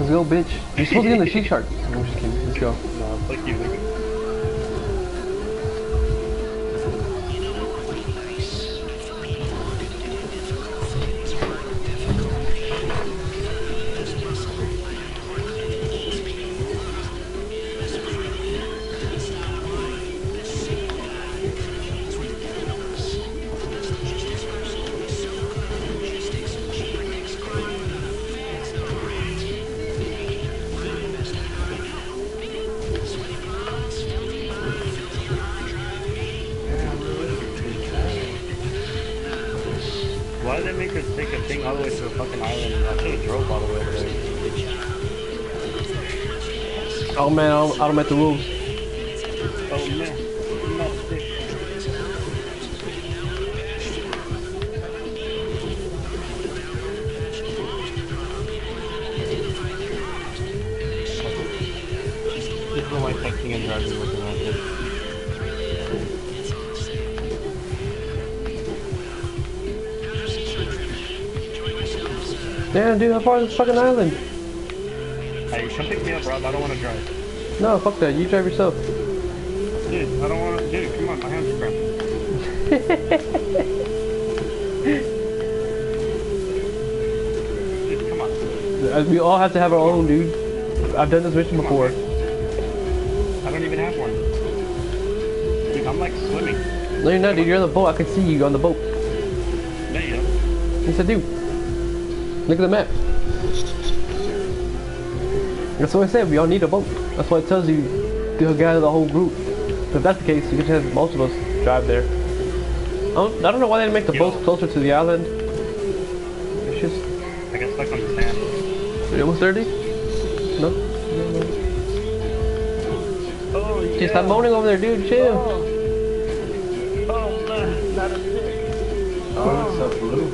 Let's go, bitch. You're supposed to get in the Sheik Shark. I'm just kidding. Let's go. Nah, fuck you, nigga. Why did they make us take a thing all the way to a fucking island? I should have drove all the way over there. Oh man, I don't met the rules. Oh man, I'm not sick. This is my texting and driving looking like this. Damn, dude, how far is this fucking island? Hey, come pick me up, Rob. I don't want to drive. No, fuck that. You drive yourself. Dude, I don't want to. Dude, come on, my hands are cramping. Dude, come on. We all have to have our own, dude. I've done this mission before. I don't even have one. Dude, I'm like swimming. No, you're not, dude. You're on the boat. I can see you on the boat. No, you don't. Yes, I do. Look at the map. That's what I said. We all need a boat. That's why it tells you to gather the whole group. So if that's the case, you can have most of us drive there. I don't know why they didn't make the boats closer to the island. It's just... I got stuck on the sand. Are you almost 30? No? Oh, yeah. Just stop moaning over there, dude. Chill. Oh, man. Not a dick. Oh, it's so blue.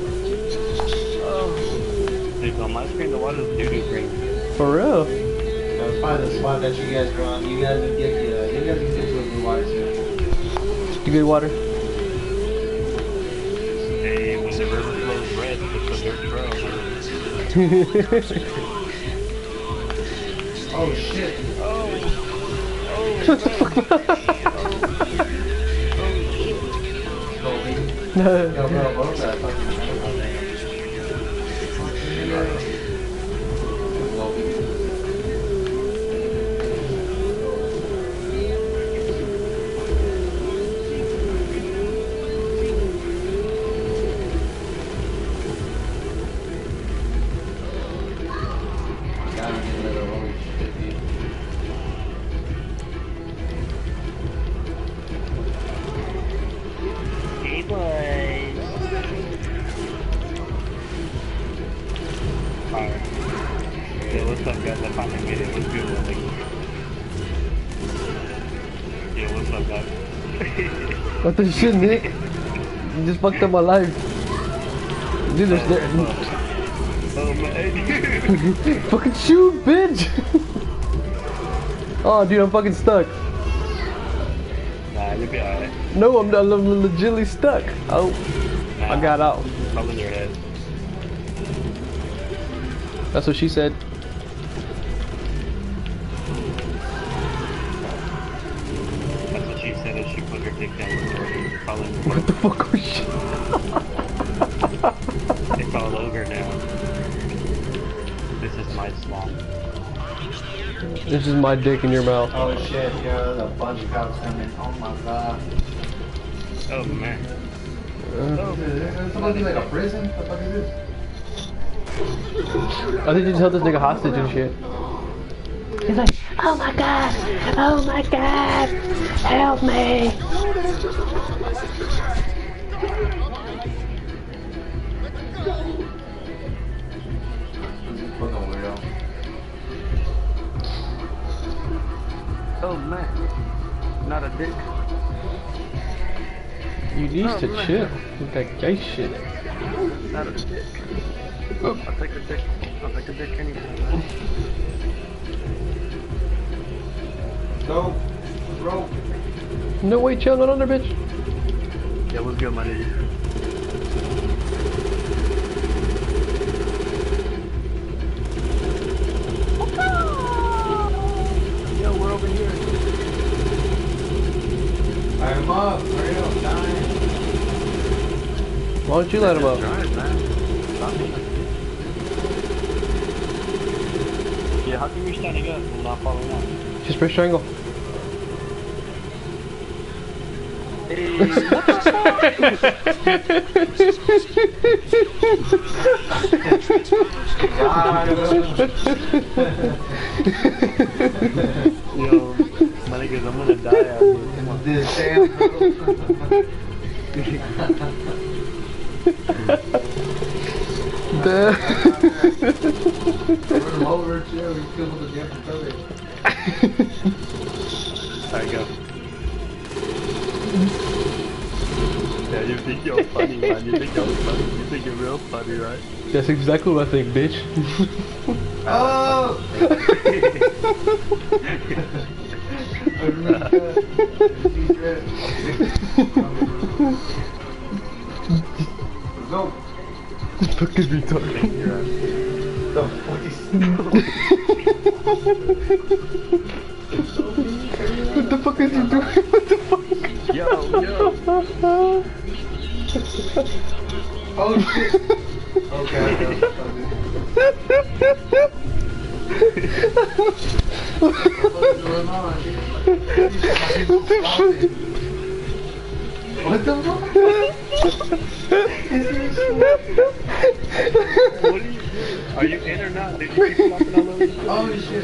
Dude, on my screen, the water's doo-doo green. For real. Let's find the spot that you guys are on. You guys can get to the blue water too. You good water? Hey, when the river flows red, it's a dirt trail. Oh shit. Yo, bro, both that fucking Hey, boys. Alright. Yeah, what's up, guys? I finally made it. What's good, like? Yeah, what's up, guys? What the shit, Nick? You just fucked up my life. Dude, there's Oh, man. fucking shoot, bitch! Oh, dude, I'm fucking stuck. Nah, you'll be alright. No, I'm legitimately stuck. Oh, Nah, I got out. Probably in your head. That's what she said. That's what she said as she put her dick down the door. Probably. What the fuck was she? It's all over now. This is my swamp. This is my dick in your mouth. oh shit, yo, the bunch of cops coming. Oh my god. Oh, man. Oh, it's supposed to be like a prison? What the fuck is this? I think they just held this nigga hostage and shit. He's like, oh my god, help me. Fucking weirdo. Oh, man. Not a dick. You need to chill with that gay shit. Not a dick. I'll take a dick. I'll take a dick anytime. Go. Bro. No way, chill, not under, bitch. Yeah, what's good, my nigga? Why don't you let him up? Drive, man. Stop me. Yeah, how come you're standing up and not falling off? Just press triangle. Hey, what the Yo, my niggas, I'm gonna die out here. Come on. This damn Damn. Run him over, chill, we kill with the damn propeller. Alright, go. Yeah, you think you're funny, man. You think you're funny. You think you're real funny, right? That's exactly what I think, bitch. Oh! I remember that. Go. Fucking retard. The fuck is What the fuck is he doing? What the fuck? Yo. Oh shit! Okay, what's going on? What the fuck? What are you doing? Are you in or not? Did you keep flopping all over the place? Oh shit!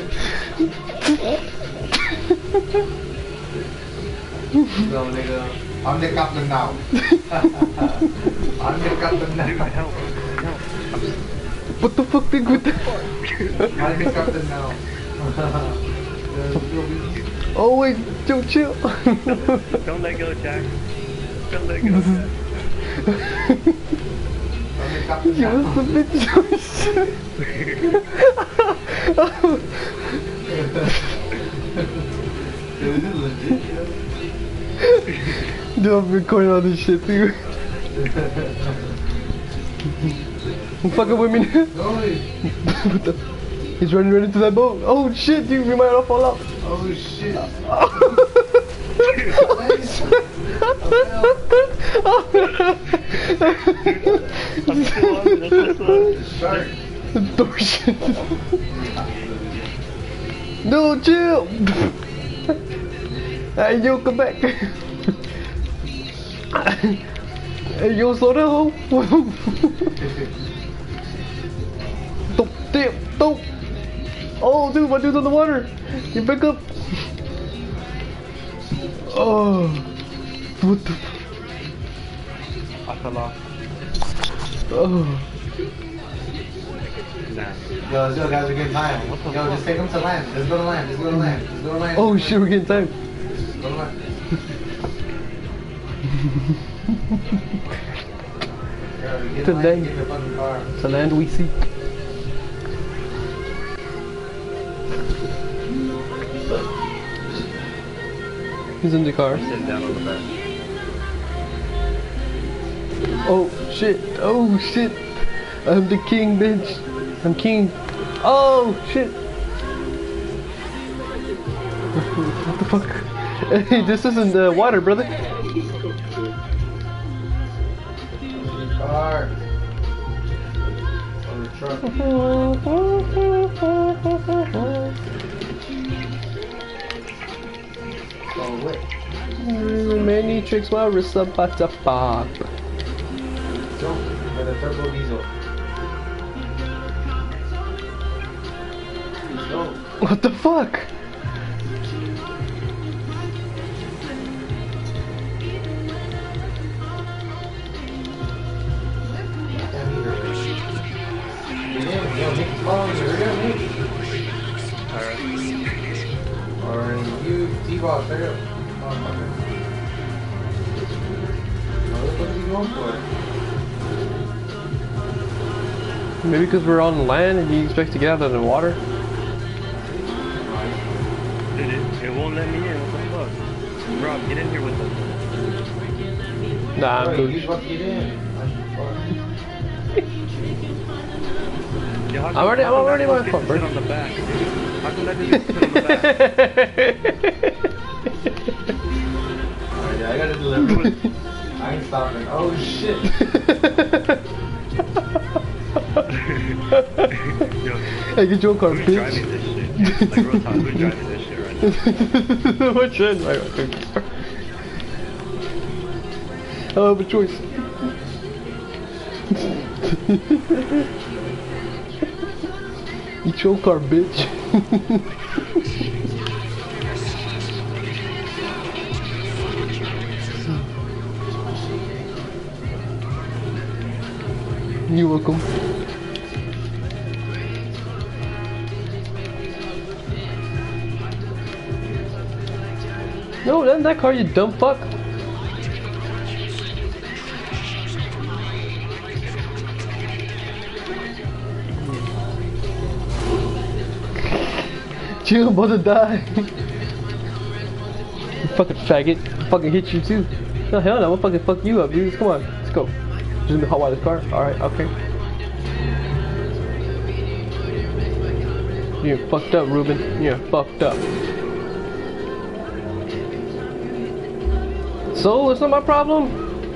No, nigga. I'm the captain now. I'm the captain Dude, now. help. What the fuck thing with that? I'm the captain now. Oh wait, don't chill. Don't let go, Jack. Don't let go, Jack. I'm the captain Yo, what's the now. bitch? Dude, this is legit, yo. Dude, I'm recording all this shit, dude. You fucking with me now? No, What the? He's running right into that boat. Oh shit, dude, we might all fall out. oh shit. I'm still on. That's what's up. Shark. Oh shit. No, chill. Hey, yo, come back. Hey, yo, slow down. Don't, damn, don't. Oh, dude, my dude's on the water. Get back up. Oh, what the? I fell off. Oh, Nah. Yo, let's go, guys, we're getting time. Yo, just take them to land. Let's go to land. Let's go to land. Let's go to land. oh shit, we're getting time. Go to land. Yeah, we get To land, land. get in the fucking car. The land we seek. He's in the car. Sitting down on the bed. Oh shit! Oh shit! I'm the king, bitch! I'm king! Oh shit! What the fuck? Hey, this isn't the water, brother! Car. Or the truck. Oh, wait. Many tricks while wrist up at the pop. Jump by the turbo diesel. Let's go. What the fuck? Yo, Nick, follow me. Hurry up, Nick. Alright. Or you, T-Boss, hurry up. Oh, fucker. Oh, what is he going for? Maybe because we're on land and you expect to get out of the water? It won't let me in. What the fuck? Rob, get in here with us. Nah, I'm Wait, good. he's about to get in. Yo, I'm already in my car, bro. Sit on the back. How come that doesn't sit on the back? Alright, yeah, I gotta deliver. I ain't stopping. Oh shit. Yo, Hey, get your car, who's bitch. driving this shit? Dude? Like real talk, who's driving this shit right now? What's in my car? I have a choice. Eat your car, bitch. You're welcome. No, not in that car, you dumb fuck. Chill, I'm about to die. You fucking faggot. I'll fucking hit you too. No, hell no, I'm gonna fucking fuck you up, dude. Come on, let's go. Just hot wire this car? Alright, okay. You're fucked up, Ruben. You're fucked up. So, it's not my problem?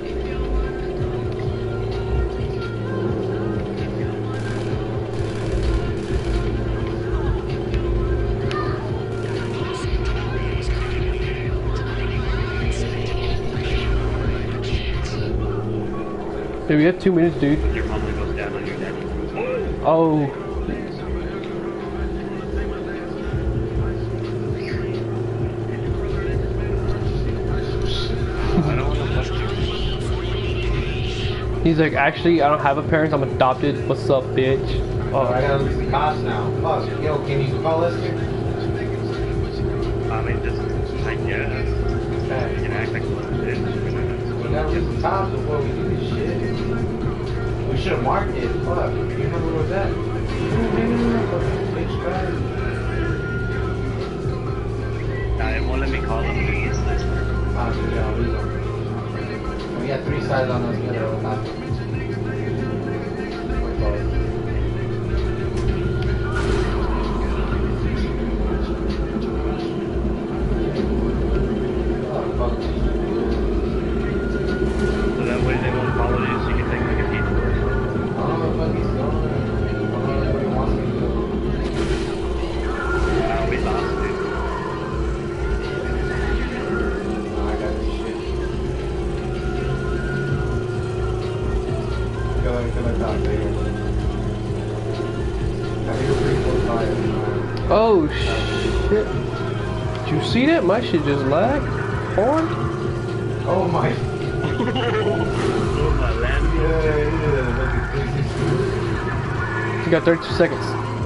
Dude, we have 2 minutes, dude. Your mom goes down on your neck. Oh. I don't want to fuck you. He's like, actually, I don't have a parent, I'm adopted. What's up, bitch? Oh, I gotta lose the cops now. Fuck. Yo, can you call us? I mean, just, I guess. You can act like a little bitch. We gotta lose the cops before we do this shit. We should have marked it. Fuck. You remember where it was at? Bitch, guys. Nah, it won't let me call them. Ah, so yeah, I'll lose them. We got 3 sides on us together all the time. So that way they won't follow you, so you can take like a detour or something. I don't know if he's going. I don't know if he wants me to go. We lost it. I got this shit. Feel like that, baby. I think we're pretty close by it. Oh, shit. Did you see that? My shit just lagged. On? Oh my. Oh, my land. Yeah. You got 32 seconds.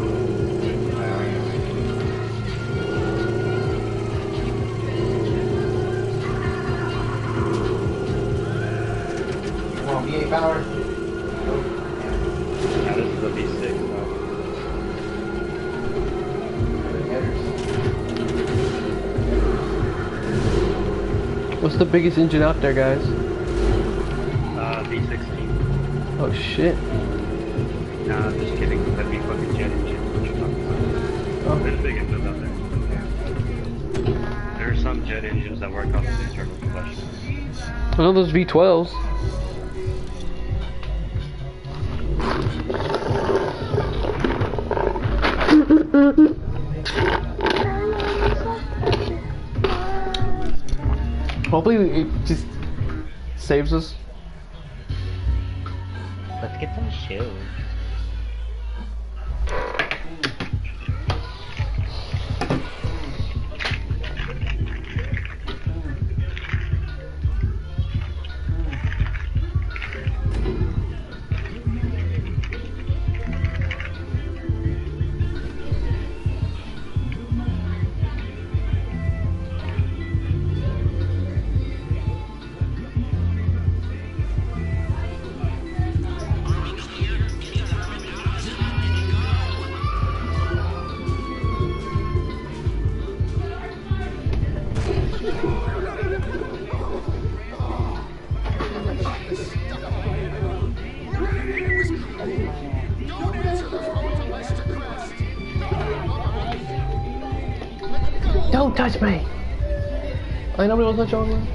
Come on, V8 power. Now this is a V6. What's the biggest engine out there, guys? V16. Oh, shit. Nah, I'm just kidding. That'd be fucking jet engine. What you talking about? Oh. There's big engines out there. There are some jet engines that work off of internal combustion. I know those V12s. Hopefully it just saves us. Let's get some shoes. Don't touch me! I nobody was not showing me.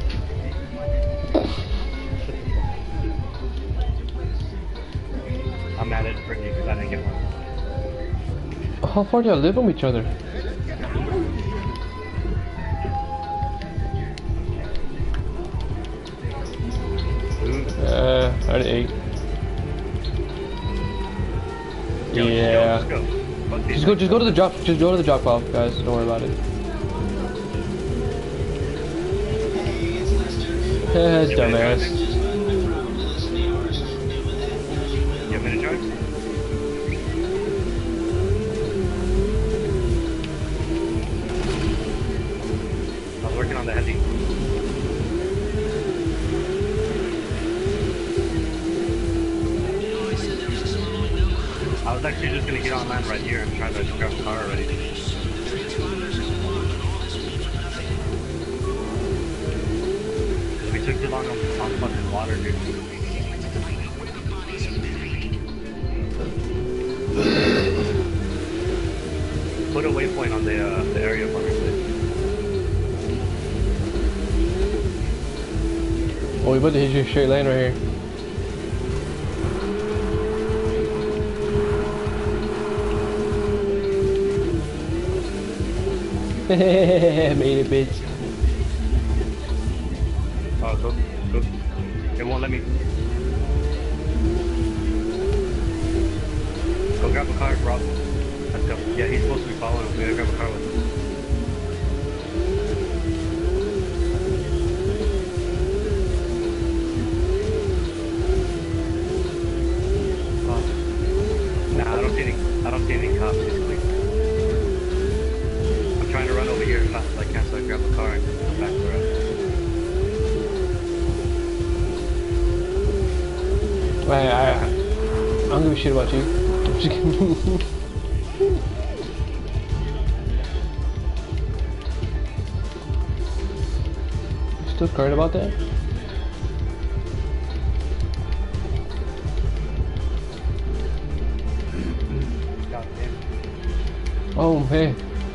I'm mad at Brittany because I didn't get one. How far do y'all live from each other? Already 8. Yo, Yeah. Let's go. Fuck these Just go to the drop. Just go to the drop off, guys. Don't worry about it. Dumbass. You want me to drive? I was working on the heli. I was actually just gonna get on land right here and try to grab a car already. We took too long on fucking water, dude. Put a waypoint on the area for me, please. Oh, we about to hit you straight lane right here. Made it, bitch. Oh, go. It won't let me. Go grab a car, Rob. Let's go. Yeah, he's supposed to be following us. We gotta grab a car with him. Oh. Nah, I don't see any cops. It's clean. I'm trying to run over here as fast as I can so I can grab a car and come back to the rest. I don't give a shit about you. I'm just kidding. Still current about that? God damn. Oh, hey.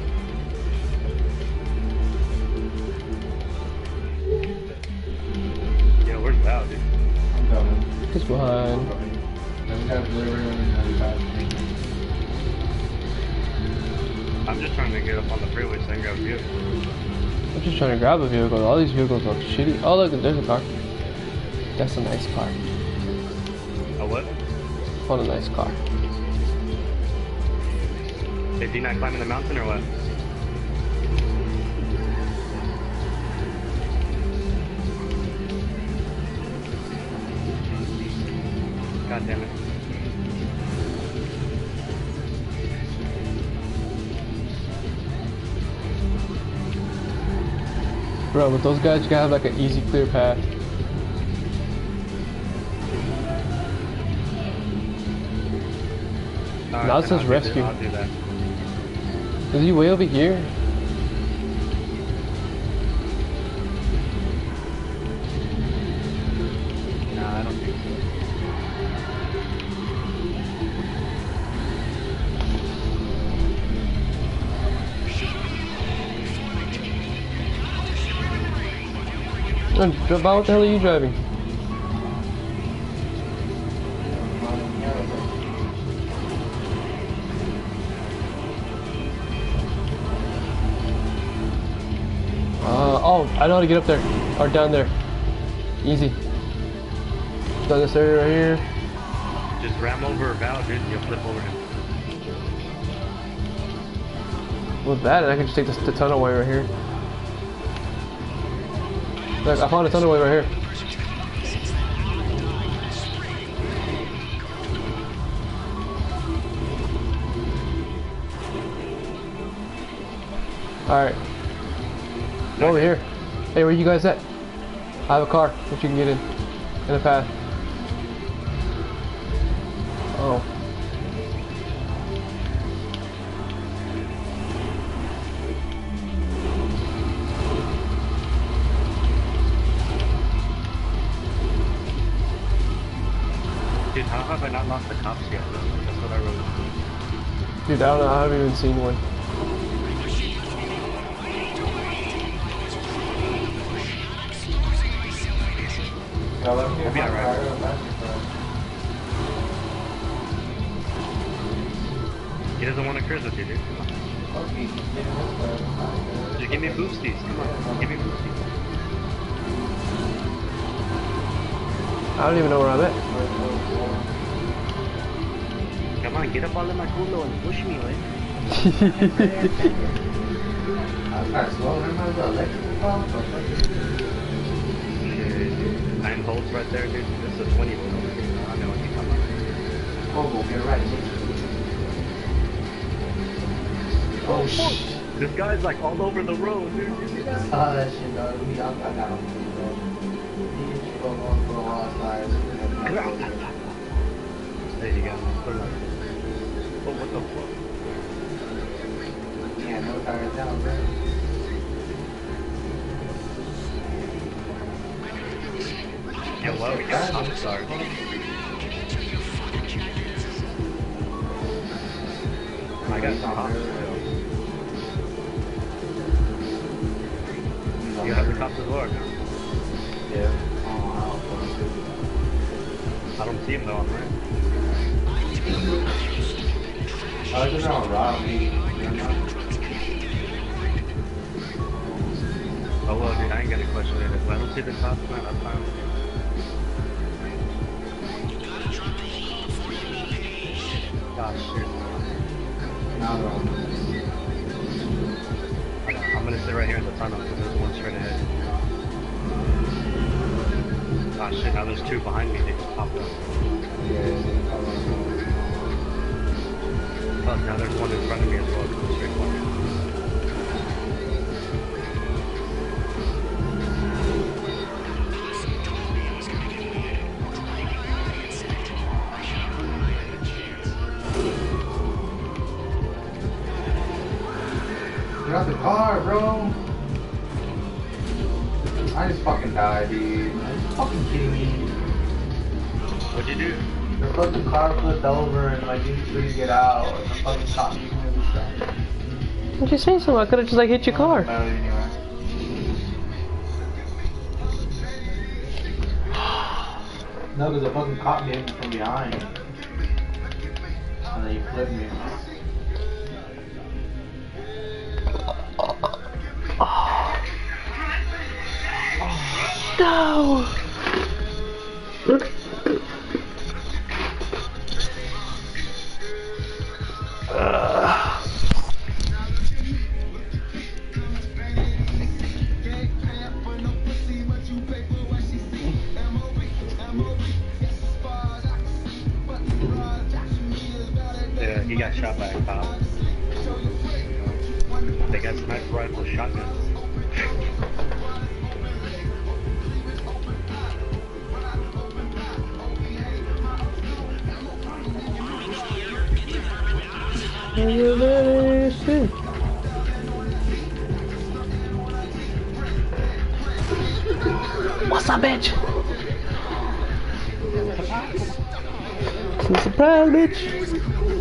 Yo, where's Val, dude? I'm coming. Just behind. Just got delivery on the 95. I'm just trying to get up on the freeway so I can grab a vehicle. I'm just trying to grab a vehicle. All these vehicles are shitty. Oh, look, there's a car. That's a nice car. A what? What a nice car. Is he not climbing the mountain or what? God damn it. Bro, with those guys, you gotta have like an easy, clear path. Now it says rescue. I'll do that. Is he way over here? Nah, I don't think so. What the hell are you driving? Oh, I know how to get up there. Or down there. Easy. Down this area right here. Just ram over Val, dude. You'll flip over him. With that, I can just take the tunnelway right here. Look, I found a tunnelway right here. Alright. Over here. Hey, where you guys at? I have a car that you can get in the path. Oh. Dude, how have I not lost the cops yet? That's what I wrote. Dude, I don't know, I haven't even seen one. We'll be alright. He doesn't want to cruise with you, dude. Come on. Okay, Just give me boosties. Come on. Give me boosties. I don't even know where I'm at. Come on, get up all in my culo and push me, right? I was kind of slow. Remember the electrical pump? Shit. 9 volts right there, dude. This is a 20 volt. I don't know what you're talking about. Oh, go get it right. Oh, shit. This guy's like all over the road, dude. You see that? Oh, that shit, dog. I got him. He go on for a while, guys. There you go. Put it on. Oh, what the fuck? Yeah, no tires down, bro. Yeah, well, we got top stars. I got some top stars. You have the cops as well now? Yeah. I don't see him though on the ramp. I was just on rob me. Oh well, dude, I ain't gonna question it. If I don't see the cops, man, I'm fine. Oh shit. Now they're on. I'm gonna sit right here in the tunnel because there's one straight ahead. Oh shit, now there's 2 behind me. They just popped up. Oh, now there's one in front of me as well. Coming straight for me. Get out the car, bro. I just fucking died, dude. Are you fucking kidding me? What'd you do? The fucking car flipped over and my dude couldn't get out. And the fucking cop me from the side. Why'd you say so? I could've just like hit your car. Anyway. No, because the fucking cop hit me from behind. And then he flipped me. No! Yeah, he got shot by a cop. They got sniper rifle shotguns. What's up, bitch? Surprise, bitch!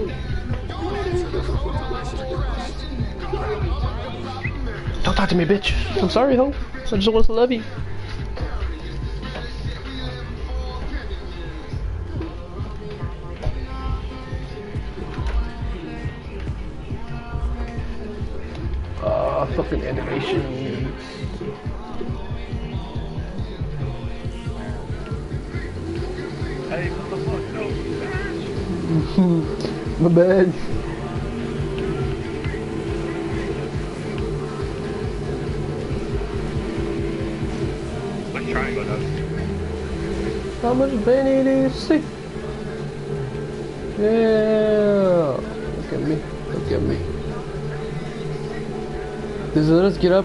Don't talk to me, bitch. I'm sorry, ho. I just want to love you. Fucking animation. Hey, what the fuck? No. My bad. What triangle does? How much Benny do you see? Yeah. Look at me. Look at me. Does it let us get up?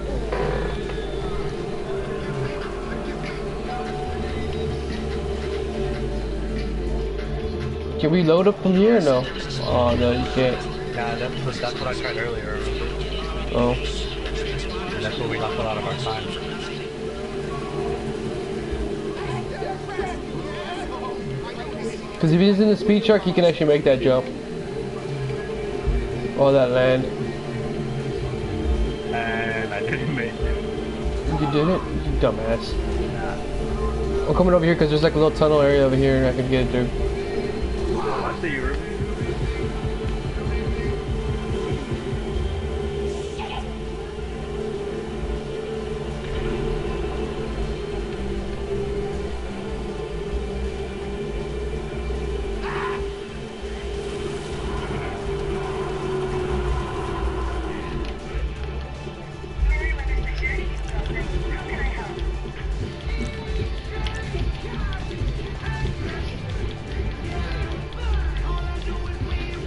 Can we load up from here or no? Oh no, you can't. Nah, that's what I tried earlier. Oh. And that's where we lost a lot of our time. Because if he's in the speed truck, he can actually make that jump. All that land. And I couldn't make it. You did it? You dumbass. I'm coming over here because there's like a little tunnel area over here and I can get it through. I see you, Ruby.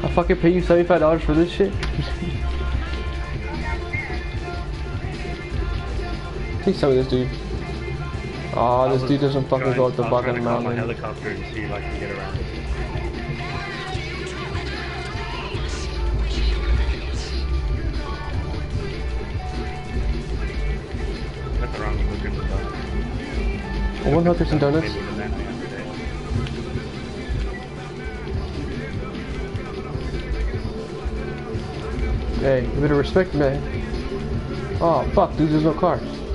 I'll fucking pay you $75 for this shit. Please tell me this dude. Oh, this dude doesn't fucking go up the fucking mountain. mountain. I'm trying to call my helicopter and see if I can get around it. That's the wrong Hookers and Donuts. One Hookers and Donuts. Maybe the banana yesterday. Hey, you better respect me. Oh, fuck, dude, there's no car.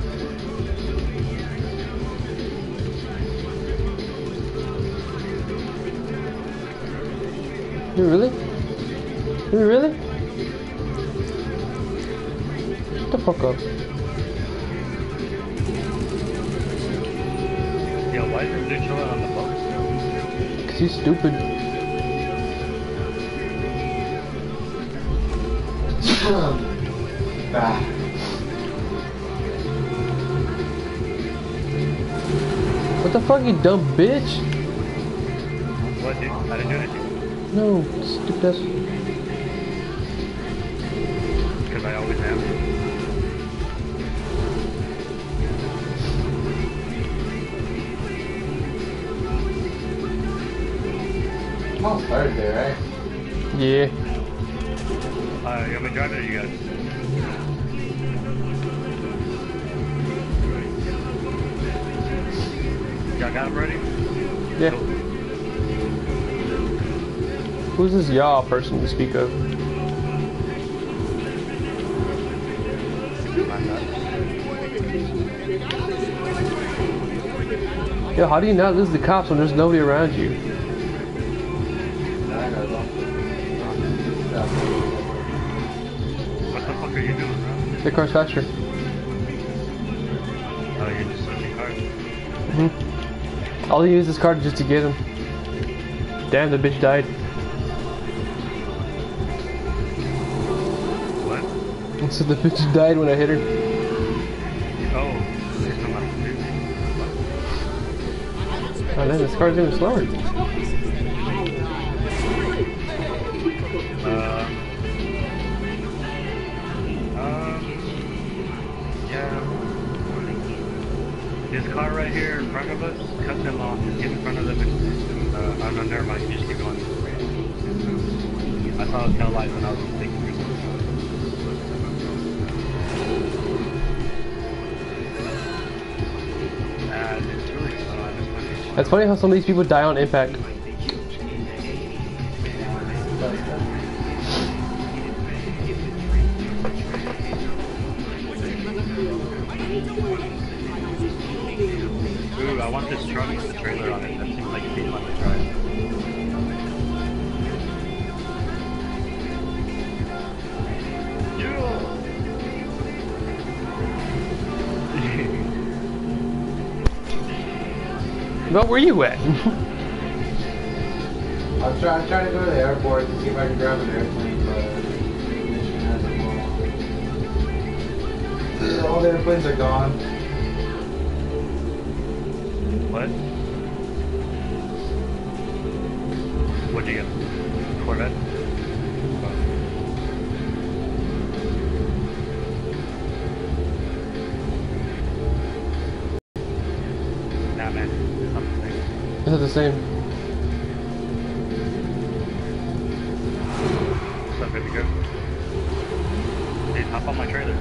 You really? You really? Shut the fuck up. Yo, why is this dude chilling on the boat still? Cause he's stupid. Ah. What the fuck, you dumb bitch? What, dude? I didn't do anything. No, stupid ass. Because I always am. All started there, right? Yeah. You want me to drive it or you guys? Y'all got him ready? Yeah. Who's this y'all person to speak of? Yo, how do you not lose the cops when there's nobody around you? What the fuck are you doing, bro? The car's faster. Oh, you're just switching cars. I'll use this car just to get him. Damn, the bitch died. What? So the bitch died when I hit her. Oh, there's no one. Oh man, this car's even slower. Yeah. This car right here in front of us, cut them off, get in front of them, and oh no, never mind, you just keep going. I saw his tail lights when I was thinking. It's really slow on this one. It's funny how some of these people die on impact. Ooh, I want this truck with the trailer on it. That seems like it'd be fun to drive. Well, where you at? I'm trying to go to the airport to see if I can grab an airplane, but mission hasn't gone. All the airplanes are gone. What? What'd you get? Corvette? Nah, man. It's not the same. Is it the same? What's up, baby girl? Hey, hop on my trailer.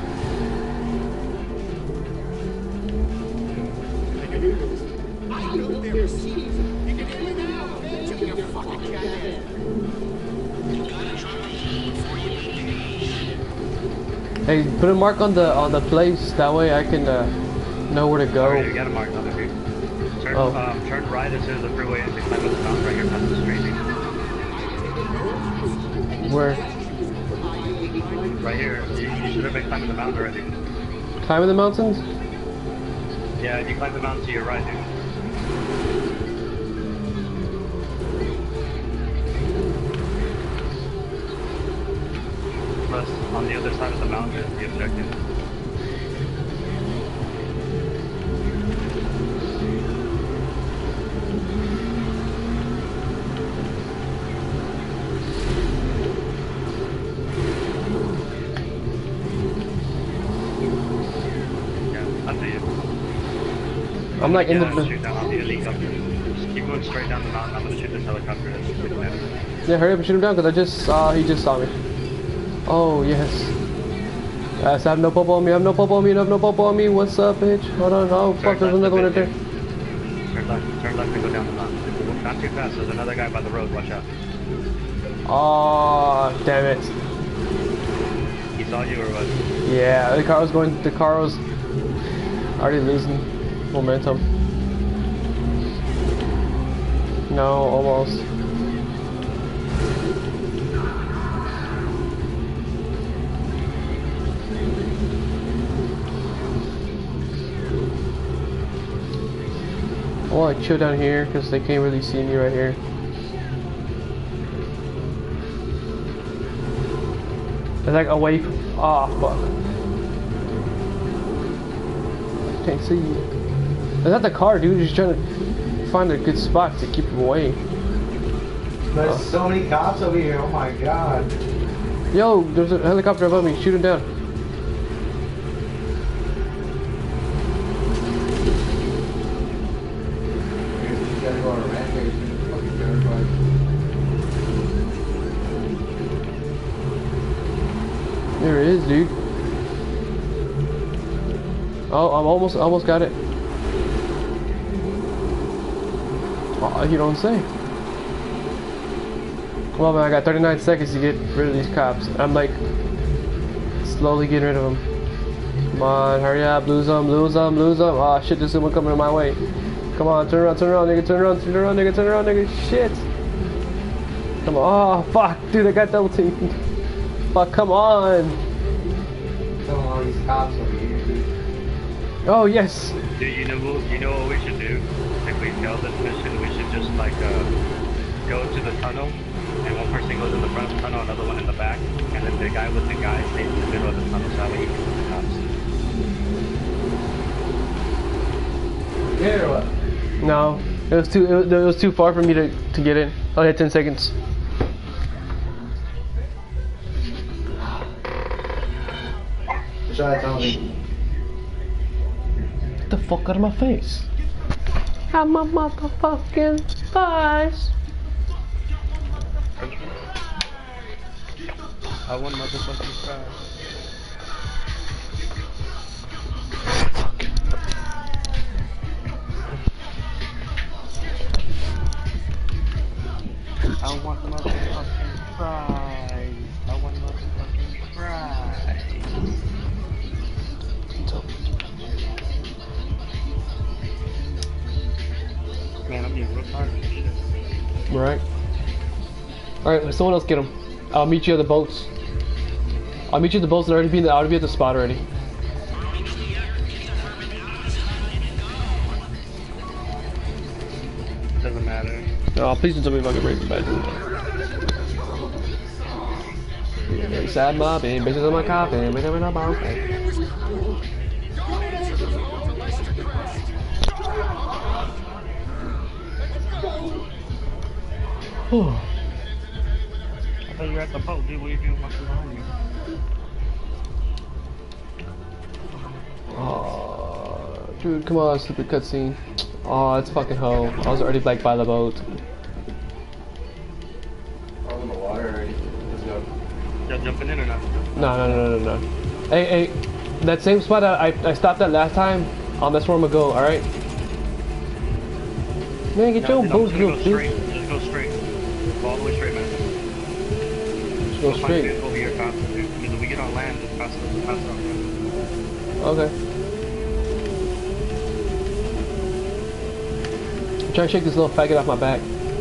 Hey, put a mark on the place. That way I can know where to go. Alright, you got a mark on there, dude. Turn, turn right as soon as the freeway ends and climb up the mountain right here past the street. Where? Right here. You should have been climbing the mountain already. Climbing the mountains? Yeah, you climb the mountain to your right, dude. Plus, on the other side of the mountain is the objective. I'm like in the. Shoot down on the helicopter. Just keep going straight down the mountain. I'm gonna shoot this helicopter that's looking at us. Yeah, hurry up and shoot him down because I just saw. He just saw me. Oh yes. Yes, I have no pop on me. I have no pop on me. I have no pop on me. What's up, bitch? Hold on. Oh fuck, there's another one right there. Turn left and go down the mountain. Not too fast. There's another guy by the road. Watch out. Oh damn it. He saw you or what? Yeah, the car was already losing momentum. No, almost. I want to chill down here because they can't really see me right here. It's like away from. Ah, fuck. Can't see you. It's not the car, dude. Just trying to find a good spot to keep him away. There's so many cops over here. Oh my god. Yo, there's a helicopter above me. Shoot him down. You gotta go on a rampage and fucking terrified. There it is, dude. Oh, I almost got it. Oh, you don't say. Well, man, I got 39 seconds to get rid of these cops. I'm like slowly getting rid of them. Come on, hurry up, lose them. Oh shit, there's someone coming my way. Come on, turn around, nigga, turn around, nigga, shit. Come on, oh fuck, dude, I got double teamed. Fuck, come on. Killing all these cops over here, dude. Oh yes. Dude, you know what we should do? If we fail this mission, we should just like go to the tunnel, and one person goes in the front of the tunnel, another one in the back, and then the guy with the guy stays in the middle of the tunnel, so that way he can see the cops. Yeah, or what? No, it was too far for me to get in. I had 10 seconds. Try to tell me. Get the fuck out of my face. Out my motherfucking face. I want motherfucking fries. I want motherfucking fries. I want motherfucking fries. Man, I'm getting real tired of this shit. Right. Alright, let someone else get him. I'll meet you at the boats. I'll meet you at the boats and already be at the spot already. Doesn't matter. Oh, please don't tell me if I can break the bed. Sad mobbing, bitches on my coffin, but never not bounce. I thought you were at the boat, dude. What are you doing walking behind me? Oh, dude, come on, stupid cutscene. Oh, it's fucking hoe. I was already like by the boat. I'm in the water already. Let's go. Y'all jumping in or not? No. Hey, that same spot that I stopped at last time, that's where I'm gonna go, alright? Man, get your boat, Just go straight. Go all the way straight, man. Just go straight. Over here, faster, dude. Because if we get on land, it's faster. Okay. I'm trying to shake this little faggot off my back.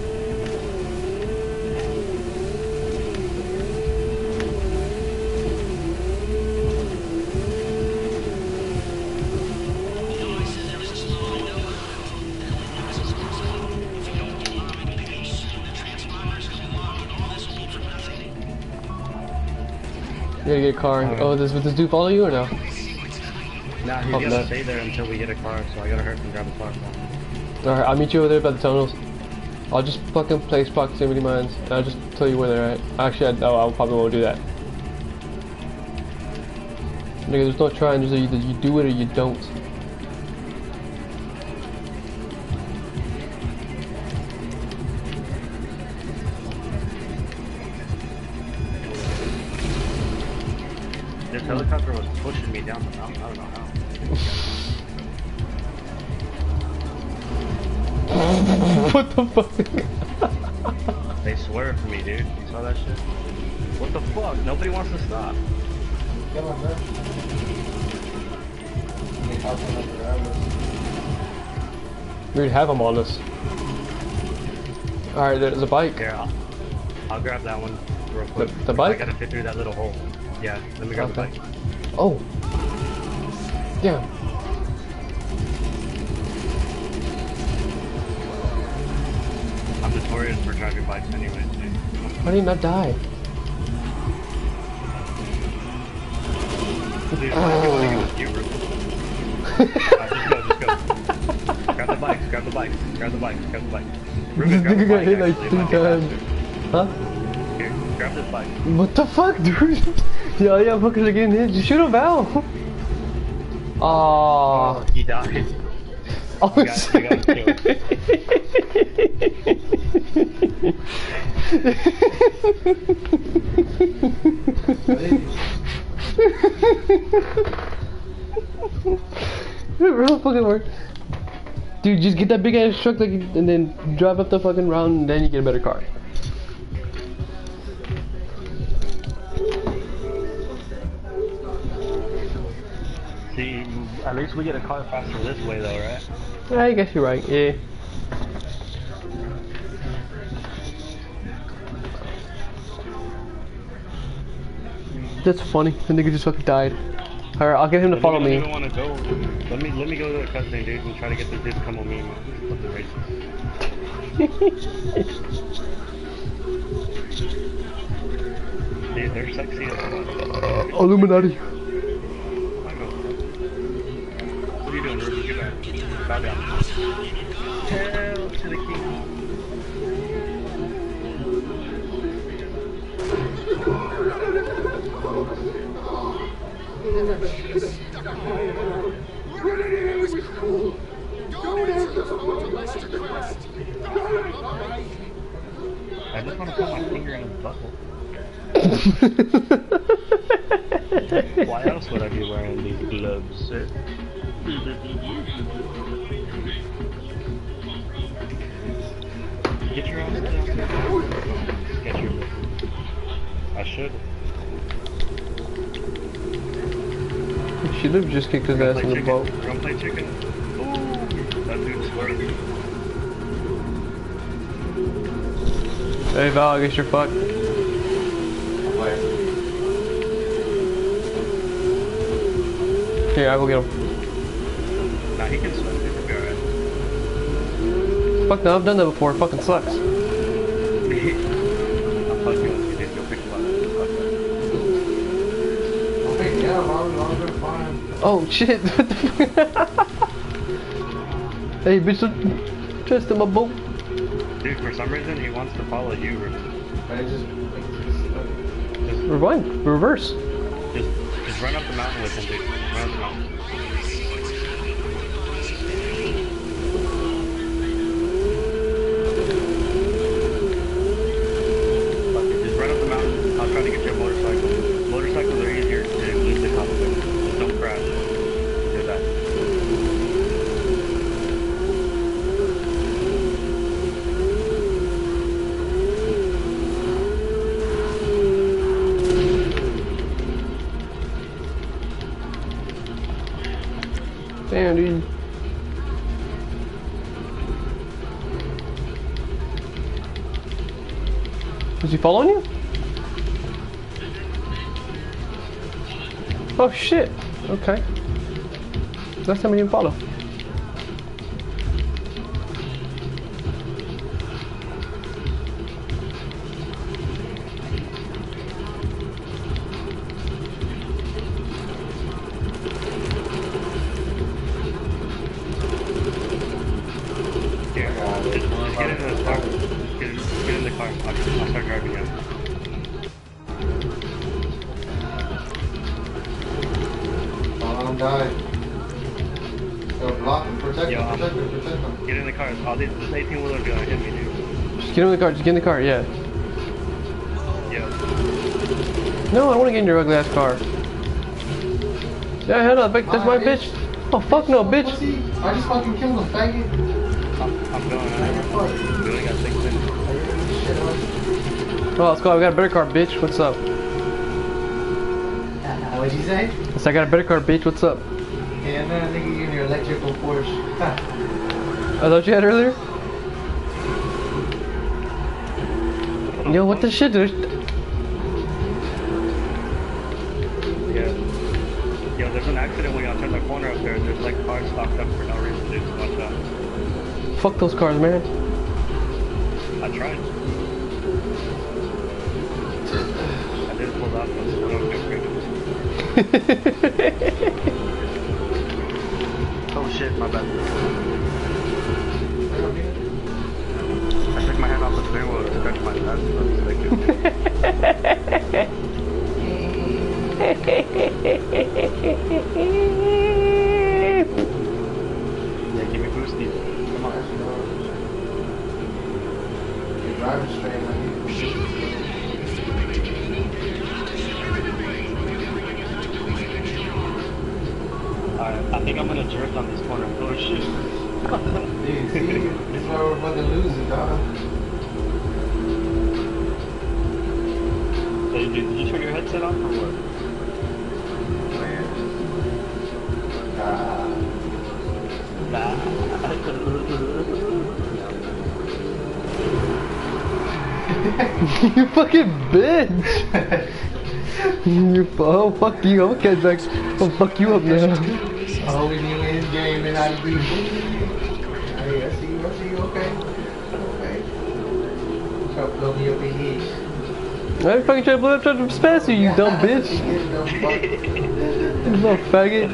You gotta get a car. Oh, does this dude follow you or no? Nah, he's gonna stay there until we get a car, so I gotta hurry and grab a car. Alright, I'll meet you over there by the tunnels. I'll just fucking place proximity mines, and I'll just tell you where they're at. Actually, I probably won't do that. Nigga, there's no trying, just either you do it or you don't. This helicopter was pushing me down the mountain. I don't know how. What the fuck? They swerved for me, dude. You saw that shit? What the fuck? Nobody wants to stop. Come on, bro. We already have them on us. Alright, there's a bike. Here, I'll grab that one real quick. The bike? I gotta fit through that little hole. Yeah, let me grab the bike. Oh. Yeah. I'm notorious for driving bikes anyways, dude. Why did he not die? Dude, why do you want to get with you, Ruben? Just go. Grab the bikes, grab the bikes, grab the bikes, grab the bikes. Ruben, grab the Got bike, hit like actually, it 3 might be times. faster. Huh? Here, grab this bike. What the fuck, dude? Yeah, fuckers are getting hit. You shoot him, Val. Aww. He died. Oh, You got killed. It really fucking worked. Dude, just get that big ass truck like, and then drive up the fucking round and then you get a better car. See, at least we get a car faster this way though, right? I guess you're right, yeah. That's funny, the nigga just fucking died. Alright, I'll get him to follow me. I don't even want to go. Let me go to the cutscene, dude, and try to get this dude to come with me. Flip the races. Dude, they're sexy as fuck. Illuminati. What are you doing, Ruben? Get back. Bow down. Hell to the king. I just want to put my finger in his butthole. Why else would I be wearing these gloves, sir? Get your ass down. Get your. I should. Should have just kicked his ass in the boat. We're gonna play chicken. Ooh, that dude's swerving. Hey Val, I guess you're fucked. Here, I'll go get him. Nah, he can swim. He can be alright. Fuck no, I've done that before. It fucking sucks. I'll fuck you if you didn't go pick him up. Okay, yeah, I'm gonna find. Oh shit! What the fuck? Hey bitch, don't trust in my boat. Dude, for some reason he wants to follow you. I just Rewind, reverse. Just run up the mountain with him, dude. Run up the mountain. Fuck it, just run up the mountain. I'll try to get you a motorcycle. Motorcycles are easier to leave the cockpit. Just don't crash. Do that. Damn, dude. Is he following you? Oh shit. Okay. Last time he didn't follow. Here, just get into the car. Get in the car. I'll start driving you. don't die. Go block him, protect Yo, him, protect him, protect him. Get in the car. All these 18-wheelers are gonna hit me, dude. Just get in the car, just get in the car, yeah. Yeah. No, I don't want to get in your ugly ass car. Yeah, hell no, that's my bitch. Oh fuck no, bitch. Pussy. I just fucking killed him, faggot. I'm going. We only got 6 minutes. Oh, let's go. I got a better car, bitch. What's up? What'd you say? I got a better car, bitch. What's up? Yeah, no, nigga, you in your electrical Porsche. I thought you had earlier. Yo, what the shit, dude? Yeah. Yo, there's an accident when you turn the corner up there. There's like cars stocked up for no reason, dude. Watch out. Fuck those cars, man. I tried. I did pull off those one of Oh shit, my bad. I took my hand off the steering wheel to stretch my ass. Yeah, give me boosty. Come on, you're driving straight, man. Alright, I think I'm gonna drift on this corner. Oh shit. Dude, see, this is why we're fucking losing, dog. Hey, dude, did you turn your headset off or what? Nah. You fucking bitch! Oh fuck you, okay Zach. I'll fuck you up now. Oh, we knew his game and how to be. Hey, I see you, okay. Okay. Try to blow me up in here. I ain't fucking trying to blow up trying to spaz you, you dumb bitch. You dumb fuck. You little faggot.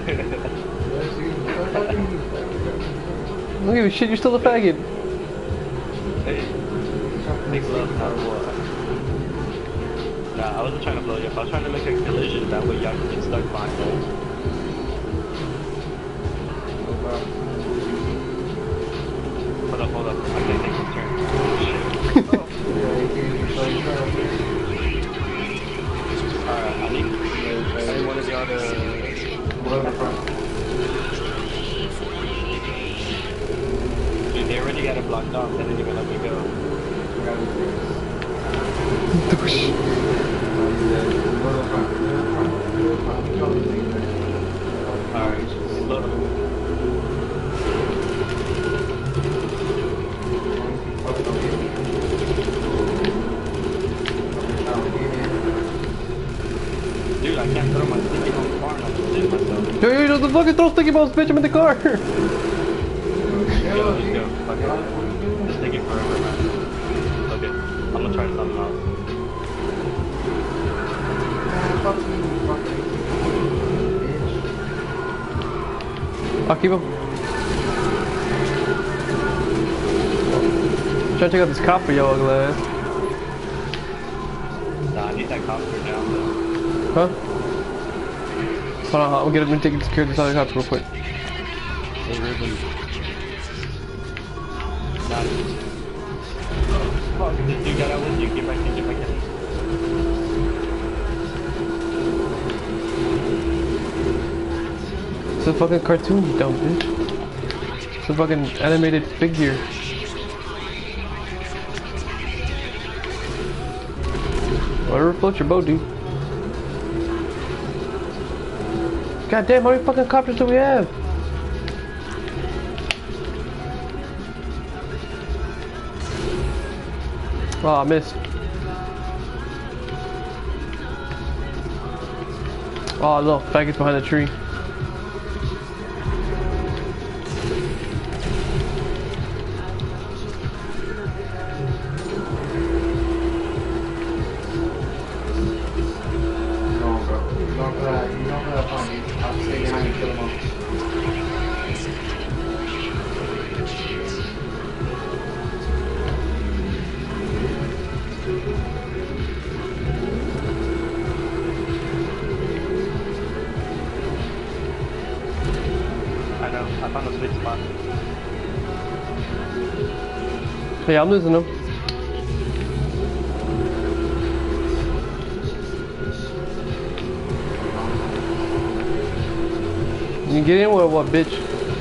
I don't give a shit, you're still a faggot. Hey, make love, not war. Nah, I wasn't trying to blow you up. I was trying to make a collision. That way y'all can get stuck behind those. Hold up. I can't take a turn. Shit. Alright, I need one of y'all to... Go in the front. Dude, they already got it blocked off. They didn't even let me go. Alright, slow. Dude, I can't throw my sticky on the car and I'm sitting myself. Yo, the fucking throw sticky balls, bitch, I'm in the car. Let's go. Fuck it. Just take it forever, man. Okay, I'm gonna try something else. I'll keep him. Try to check out this cop for y'all, glad. Nah, I need that copter down though. Huh? Hold on, I'm gonna take it to secure this other cop real quick. Hey, Ruben. Nah. Fuck, this dude got out with you. Get back in. It's a fucking cartoon, you dumb bitch. It's a fucking animated figure. Whatever floats your boat, dude. God damn, how many fucking copters do we have? Oh, I missed. Oh, little faggots behind the tree. I found a sweet spot. Yeah, I'm losing them. You get in or what, bitch?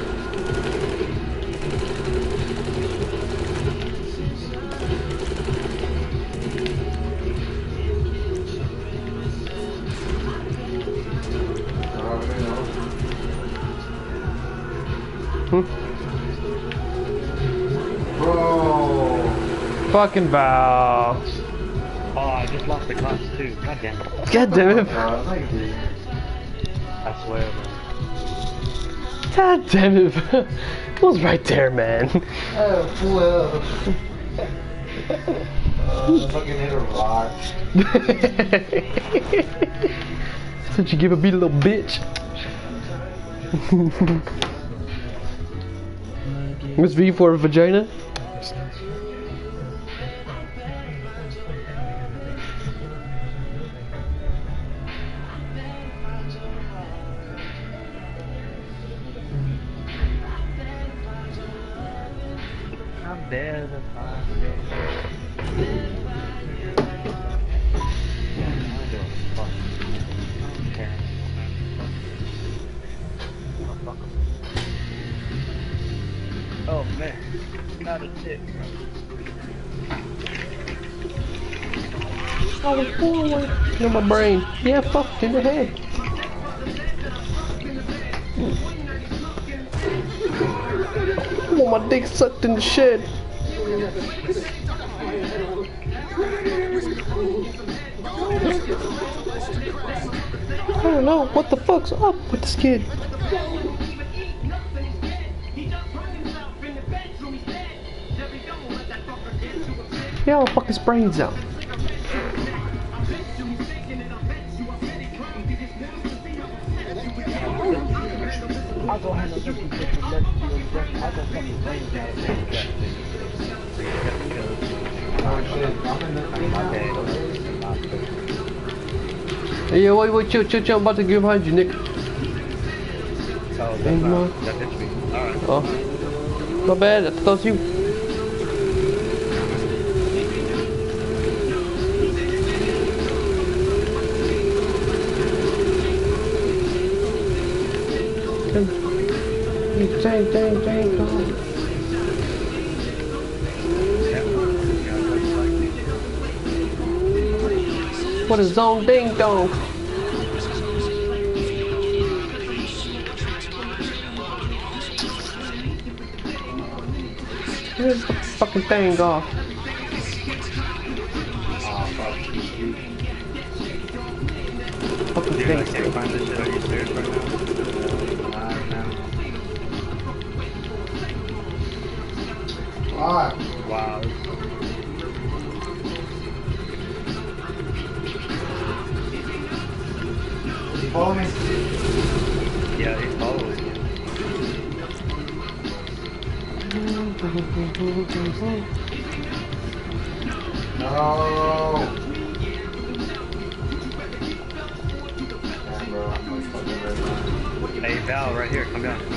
Bro. Fucking Val. Oh, I just lost the class too. God damn it. God damn it. I swear, man. God damn it. It was right there, man. Well. Fucking hit a rock. Since you give a beat a little bitch. Miss V for vagina. I'm dead. Oh man, not a dick. I was born in my brain. Yeah, fucked in the head. I want my dick sucked in the shed. I don't know what the fuck's up with this kid. Yeah, I'll fuck his brains out. I'll go ahead and get you just to let you I'll go fucking brains out. Oh shit, I'm in the Hey, yo, wait, chill, I'm about to get behind you, Nick. Oh, Thank that's you, man. that hits me. Alright. Oh, my bad, I thought that was you. Dang, dog. What is on ding dong? Where's the fucking thing off? Fucking Dude, I thing. can't find this shit. Are you serious right now? Ah, Wow. you follow me? Yeah, he's following you. No. Damn, bro, I'm like fucking red line. Hey, Val, right here. Come down.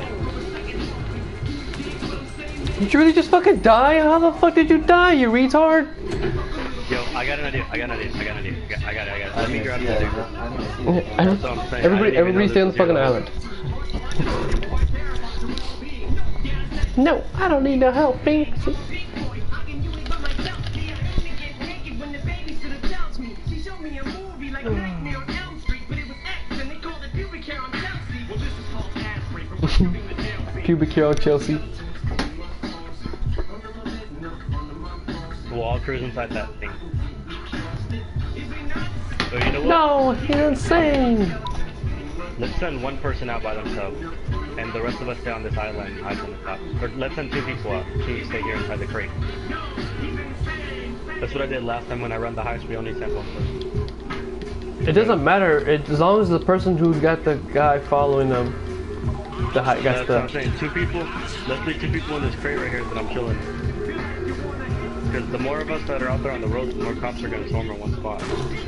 Did you really just fucking die? How the fuck did you die, you retard? Yo, I got an idea. I got it. Let me grab the digger. That's what I'm saying. Everybody stay on the fucking island. No, I don't need no help, man. Pubic hair on Chelsea. We'll all cruise inside that thing. So you know what? No, he's insane. Let's send one person out by themselves, and the rest of us stay on this island and hide on the top. Or let's send 2 people out. 2 stay here inside the crate. That's what I did last time when I ran the heist. We only sent one person. It doesn't matter. As long as the person who got the guy following them, the high got That's what I'm saying. 2 people. Let's leave 2 people in this crate right here that I'm chilling. Because the more of us that are out there on the road, the more cops are gonna swarm in one spot.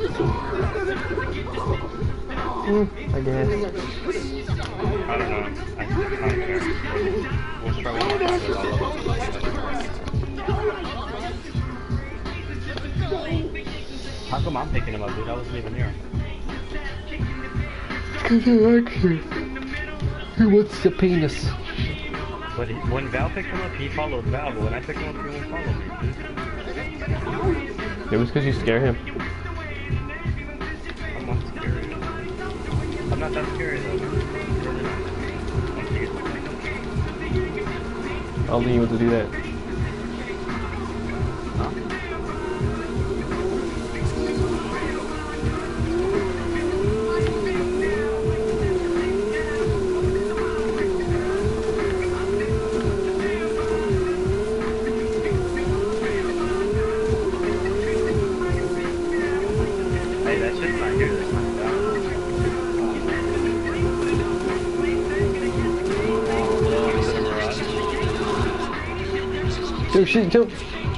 I guess. I don't know. I don't care. We'll try one more time with all of us. How come I'm picking him up, dude? I wasn't even here. Cause you're actually. Who wants the penis? But when Val picked him up, he followed Val. But when I picked him up, he won't follow me. It was because you scare him. I'm not scary. I'm not that scary though. Really not. I don't think you want to do that. Huh? Hey, that shit's not here this time. Dude, shit, dude.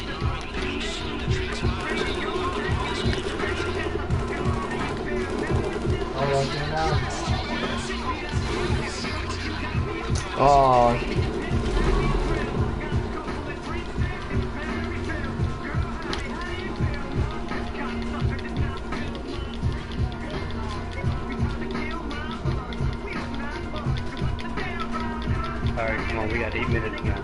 Oh. Alright, come on, we got 8 minutes now.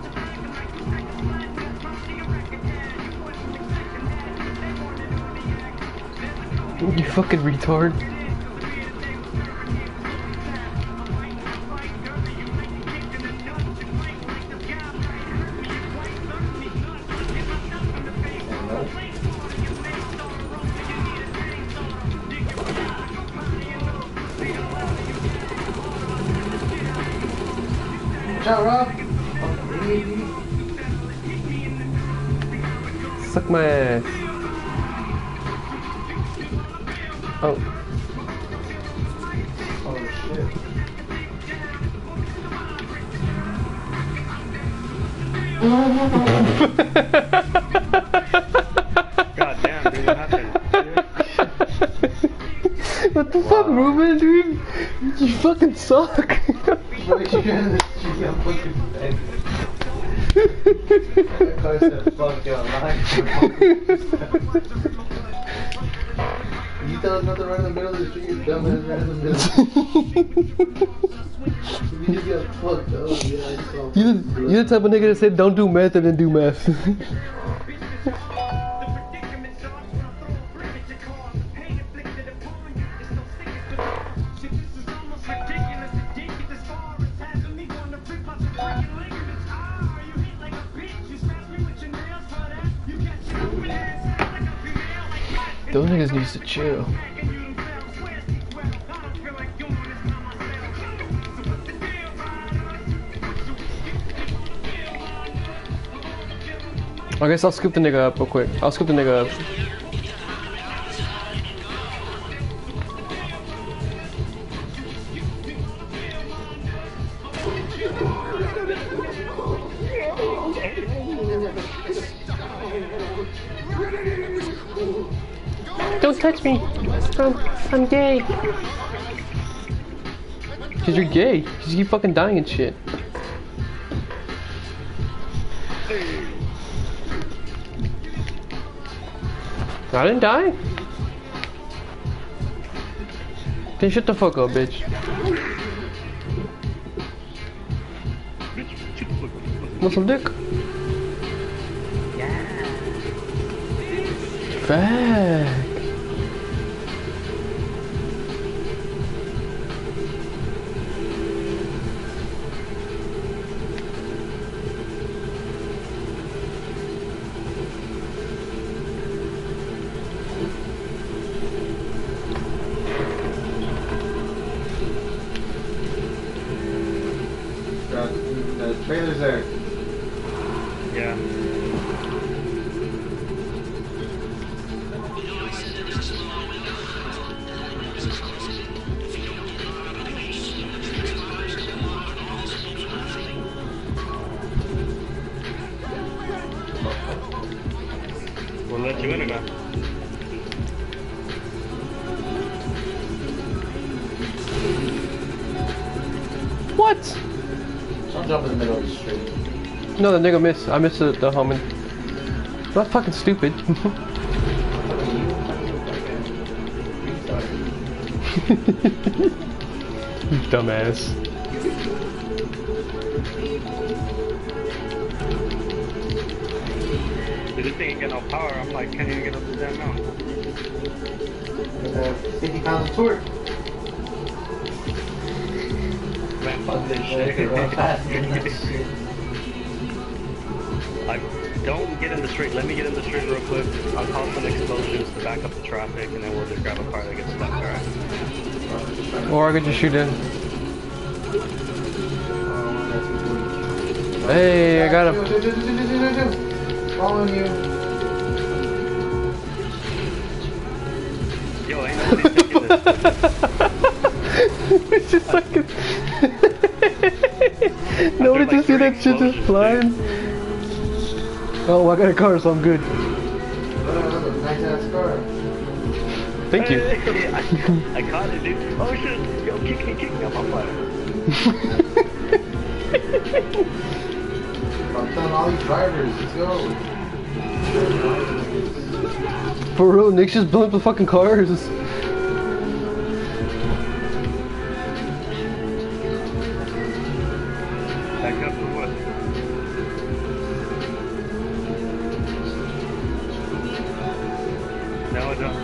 You fucking retard. Ciao, Rob. Suck my ass. Oh. Oh shit. God damn, dude, what happened? What the fuck, Ruben, dude? You fucking suck. Look at you in the street, I'm fucking dead. That car said fuck your life. You tell us not to run in the middle of the street, you dumbass ran in the middle. You just got fucked up, yeah. You're the type of nigga that said don't do meth and then do meth. Those niggas needs to chill. I guess I'll scoop the nigga up real quick. I'll scoop the nigga up. Don't touch me. I'm gay. Cause you're gay. Cause you keep fucking dying and shit. I didn't die. Then shut the fuck up, bitch. Want some dick? Yeah. Fag. The trailer's there. Yeah. We'll let you in or not? What? Don't jump in the middle of the street. No, the nigga missed. I missed the homing. That's fucking stupid. You dumbass. Dude, this thing ain't got no power. I'm like, can't even get up the damn mountain. 50 pounds of torque. Man, fuck this It shit. run faster than that shit. Like, don't get in the street. Let me get in the street real quick. I'll cause some explosions to back up the traffic, and then we'll just grab a car that gets stuck, alright? Or I could just shoot in. Hey, I got him. Following you. Yo, ain't nobody taking this. It's just fucking. Nobody like just see that 3 shit just explosions, flying. Oh, I got a car, so I'm good. Nice ass car. Thank you. Hey, I caught it, dude. Oh shit. Yo, kick me, I'm on fire. I'm telling all these drivers, let's go. For real, Nick's just blowing up the fucking cars. Back up for what? No, I don't.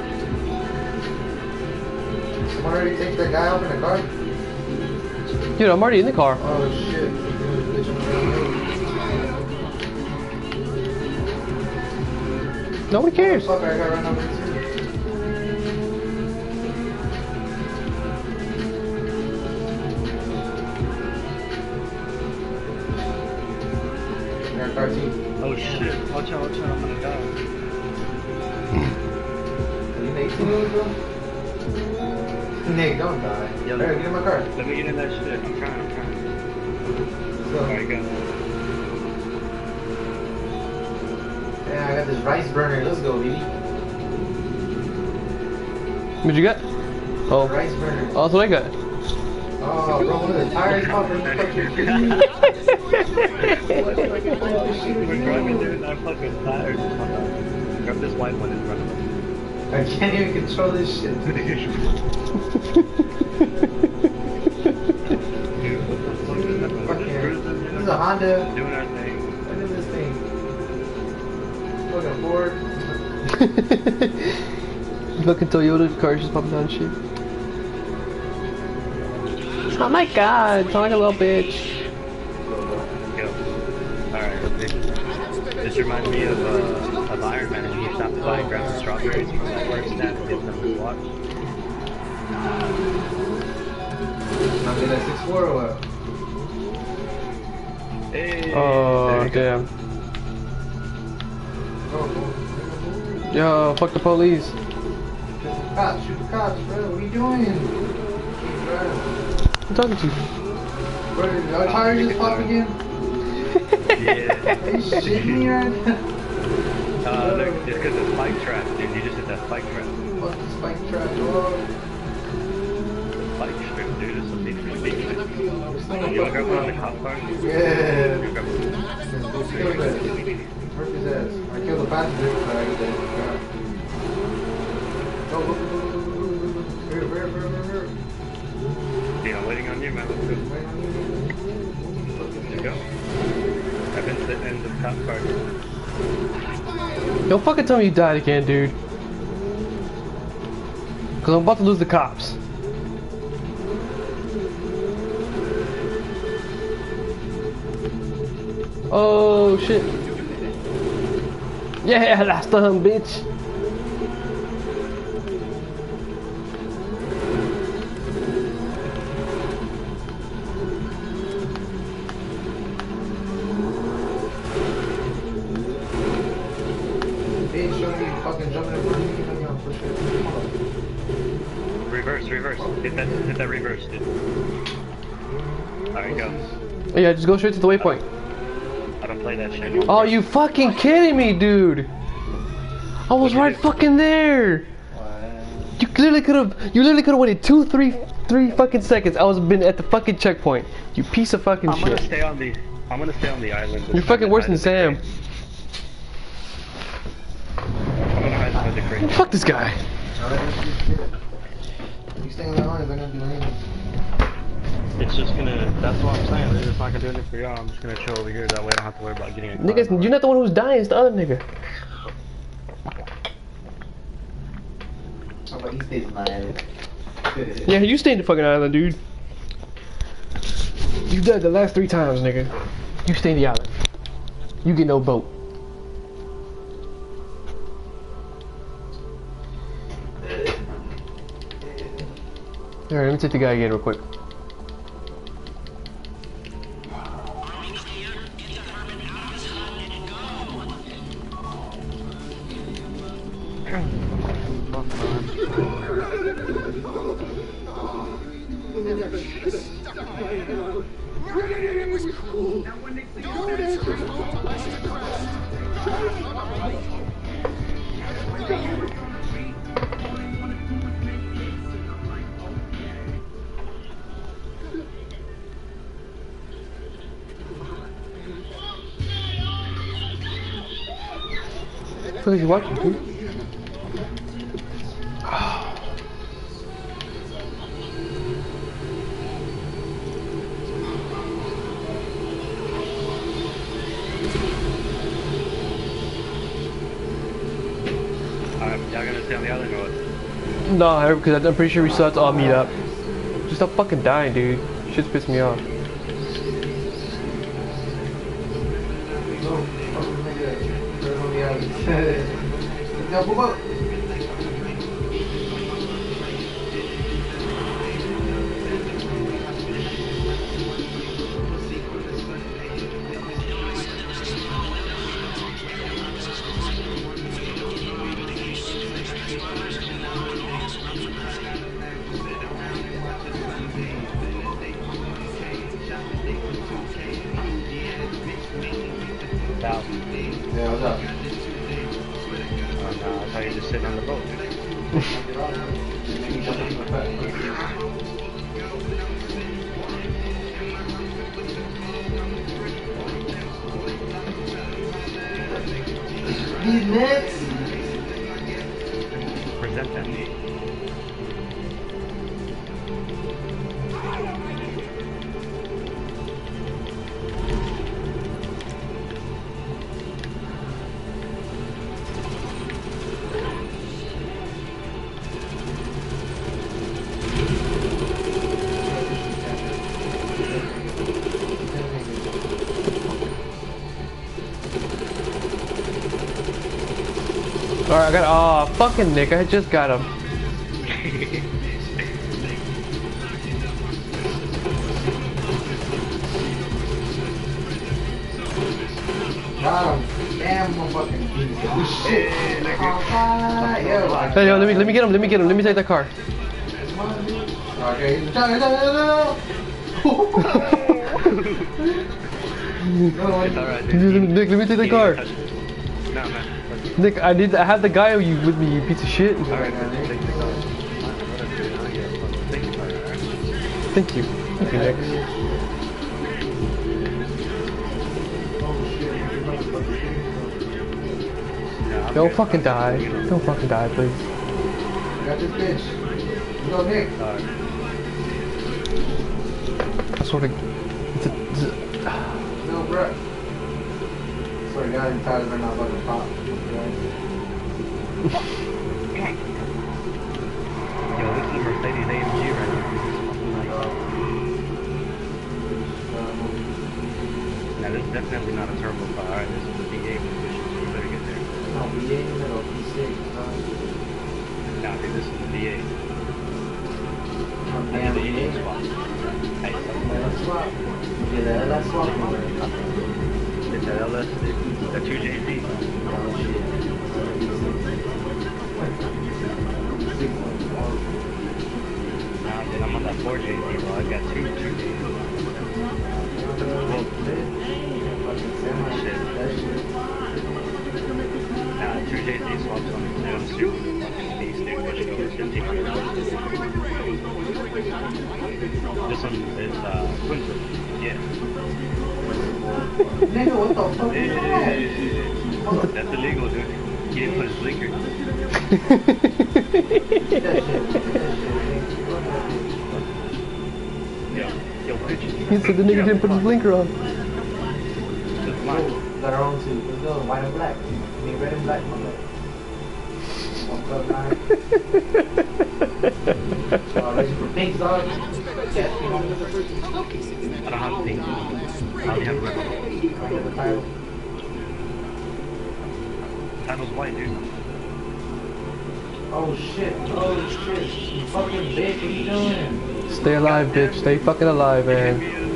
Someone already take that guy off in the car? Dude, I'm already in the car. Oh shit. Bitch on the road. Nobody cares. Fuck, I got run over too. Got a car too. Oh shit. Watch out, I'm gonna die. Are you 18 bro? Nick, don't die. Yo, Alright, get in my car. Let me get in that shit. I'm trying. Let's go. Alright, go. Yeah, I got this rice burner. Let's go, baby. What'd you get? Oh. Rice burner. Oh, that's what I got. Oh, bro, one of the tires popping. You fucking kidding me? We're driving there and I'm fucking tired. Grab this white one in front of us. I can't even control this shit. Dude, what the fuck is that? We're Fuck just yeah. cruising, you This is know, a Honda. doing our thing. What is this thing? Fucking Ford. Fucking Toyota cars just popping down shit. Oh my god, sound like a little bitch. Go. Alright, this reminds me of Iron Man and he stopped by and grabbed some strawberries from that work stand and gives them his watch. Not good at 6'4" or what? Hey, Oh, there you go. damn. Oh, Yo, fuck the police. shoot the cops, bro. What are you doing? I'm talking to you. Bro, did our tires just pop again? Yeah. Are you shitting me right now? Look, it's because of spike trap, dude. You just hit that spike trap. Fuck the spike trap, bro. Spike strip, dude. It's something ridiculous. You wanna grab one on the cop car? Yeah. You grab one. Let's kill that. Hurt his ass. I killed the passenger, but I did that. Go, go, go, go, go, go, go. Hurry. Dude, I'm waiting on you, man. Let's go. There you go. I've been sitting in the cop car. Don't fucking tell me you died again, dude. Cause I'm about to lose the cops. Oh shit. Yeah, last time, bitch. Bitch, showing me fucking jumping in front of me. You know, push it. Reverse. Hit that reverse, dude. Alright, go. Yeah, just go straight to the waypoint. I don't play that shit. Oh, you fucking kidding me, dude? I was right fucking there. You literally could have waited 3 fucking seconds. I was been at the fucking checkpoint. You piece of fucking I'm gonna shit. stay on the island. You're fucking worse than Sam. I'm gonna hide behind the crate. Fuck this guy. You stay on the line, they're gonna do anything. It's it's just gonna. That's what I'm saying. It's not gonna do anything for y'all. I'm just gonna chill over here. That way I don't have to worry about getting a car. Niggas, you're not the one who's dying. It's the other nigga. How about he stays in my island? Yeah, you stay in the fucking island, dude. You died the last 3 times, nigga. You stay in the island. You get no boat. Alright, let me take the guy again real quick. What are you watching, dude? Y'all gonna stay on the island or what? No, because I'm pretty sure we still have to all meet up. Just stop fucking dying, dude. Shit's pissed me off. No, come on. Val. Yeah, what's up? I thought you were just sitting on the boat. These nuts. Present them. Alright, I got. Oh, fucking Nick, I just got him. Got him. Damn, motherfucking piece of shit. Hey, yo, let me get him. Let me get him. Let me take the car. Okay, no. It's alright, dude. Nick, let me take the car. No, man. Nick, I have the guy with me, you piece of shit. Alright, man. Take the car. Take the car, alright? Thank you. Thank you, Nick. Yeah, I'm Don't good. fucking die. Don't fucking die, please. Got this bitch. Go, Nick. Alright. I sort of. No, bro. Sorry, God, I'm tired of not fucking pop. Yo, this is a Mercedes AMG right now. Now, this is definitely not a turbo car. Alright, this is a V8, which you better get there. No, V8 or V6. Nah, dude, this is a V8. Damn, The V8. engine swap. Hey, Let's swap. Yeah, let's swap. it's an LS, a 2JZ. Nah, dude, I'm on that 4JZ, bro. I got two JZs. Nah, 2JZ swaps on me. I'm super fucking beast, dude. What you go with $1,500? This one is, twin turbo. Yeah. Nigga, what the fuck is that? That's illegal, dude. He didn't put his blinker. Yeah. Yo, bitch. He said the nigga didn't put his blinker on. It's mine. Got our own two. Let's go. White and black. I mean, red and black. Ready for pink, dog? I don't have pink. I only have red. Title's white, dude. Oh shit. Oh shit. You fucking bitch. What you doing? Stay alive, bitch. Stay fucking alive, man.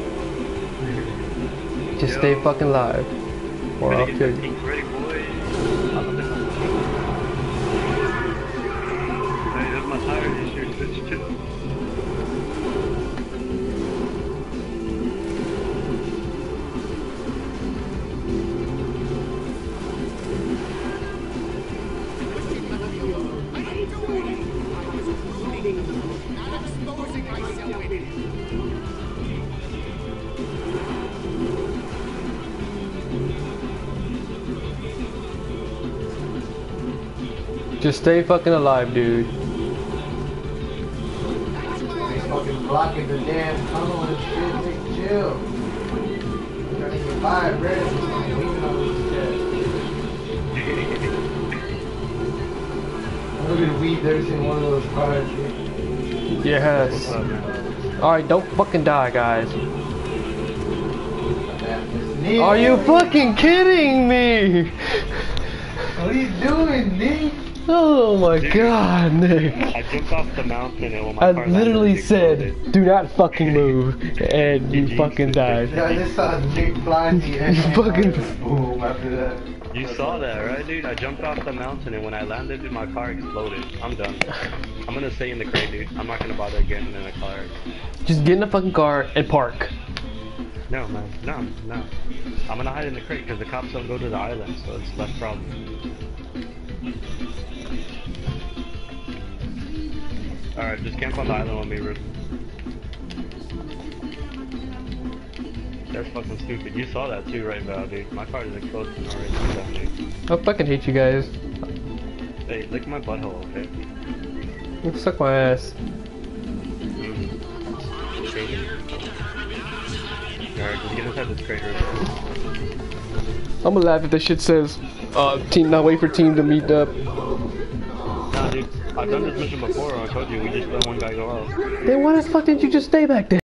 Just stay fucking alive. Or I'll kill you. Pink's ready, boy. Hey, there's my tire. This shit, bitch, too. Just stay fucking alive, dude. He's fucking blocking the damn tunnel and shit. Nick, chill. I'm trying to get by, red. He's leaving on his chest. I'm gonna weave every single one of those cars, dude. Yes. Alright, don't fucking die, guys. Are you fucking kidding me? What are you doing, Nick? Oh my god, Nick. I jumped off the mountain and when my I car literally landed, it said, exploded. do not fucking move, and you fucking died. Yeah, I just saw Nick fly in the air. Fucking- boom after that. You saw that, right, dude? I jumped off the mountain and when I landed, dude, my car exploded. I'm done. I'm gonna stay in the crate, dude. I'm not gonna bother getting in a car. Just get in the fucking car and park. No, man. No. I'm gonna hide in the crate because the cops don't go to the island, so it's less problem. Alright, just camp on the island with me, Ruth. That's fucking stupid. You saw that too, right, Val, dude? My car is exploding already. I'm done, dude. I fucking hate you guys. Hey, lick my butthole, okay? Suck my ass. Alright, just get inside this crate, Ruth. I'm gonna laugh if this shit says, team, not wait for team to meet up. Nah, dude. I've done this mission before. I told you, we just let one guy go out. Then why the fuck didn't you just stay back there?